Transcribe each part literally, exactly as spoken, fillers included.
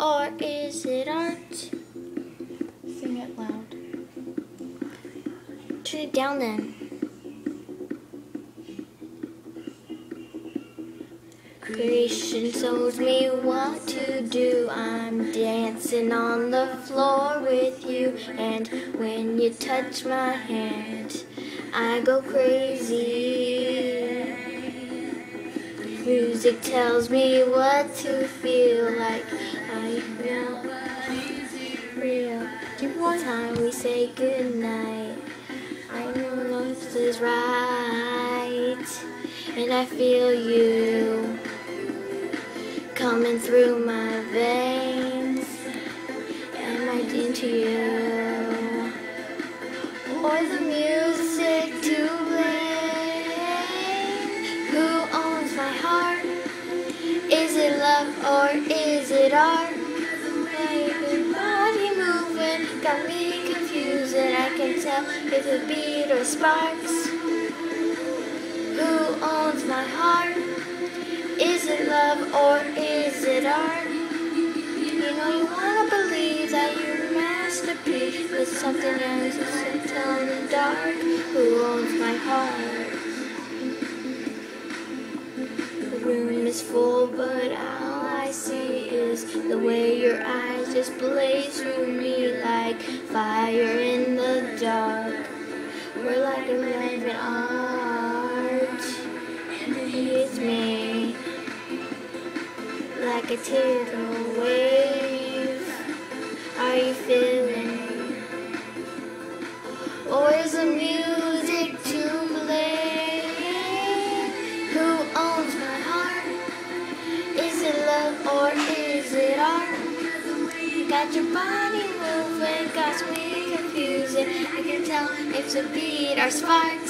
or is it art? Sing it loud. Turn it down then. Creation told me what to do. I'm dancing on the floor with you, and when you touch my hand, I go crazy. Music tells me what to feel like. I feel real. Keep The time we say goodnight, I know this is right, and I feel you coming through my veins, and I'm into you. Or the music to blame. Who owns my heart? Is it love or is it art? Baby, body moving got me confused, and I can tell if a beat or sparks. Who owns my heart? Is it love or is it art? You know you wanna believe that you're a masterpiece, but something else is still in the dark. Who owns my heart? The room is full, but all I see is the way your eyes just blaze through me like fire in the dark. We're like a living art, and it's me. Like a tidal wave, are you feeling? Or is the music to blame? Who owns my heart? Is it love or is it art? Got your body moving, got me confusing. I can tell if it's a beat or sparks.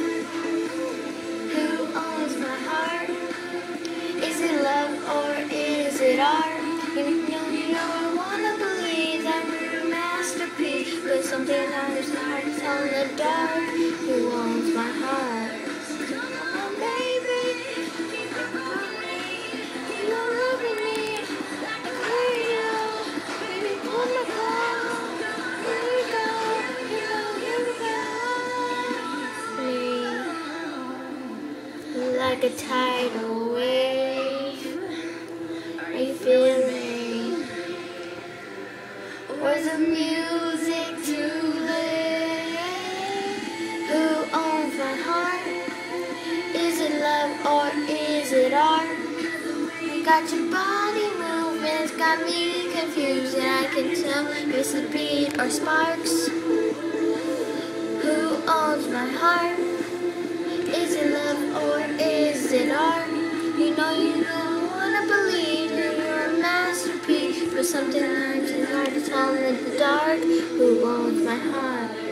Who owns my heart? Is it love or is it art? You know, you know, I wanna believe that we're a masterpiece, but something else is hard to tell in the dark. Who owns my heart? Come on, baby, keep it moving. You're loving me like a radio. Baby, pull my phone. Here we go, here we go, here we go. Like a tidal wave, are you feeling? Or the music to blame? Who owns my heart? Is it love or is it art? You got your body moving, it's got me confused, and I can tell if it's a beat or sparks. Who owns my heart? Is it love or is it art? You know you don't wanna believe that you're a masterpiece, but sometimes it's hard to tell in the dark. Who owns my heart?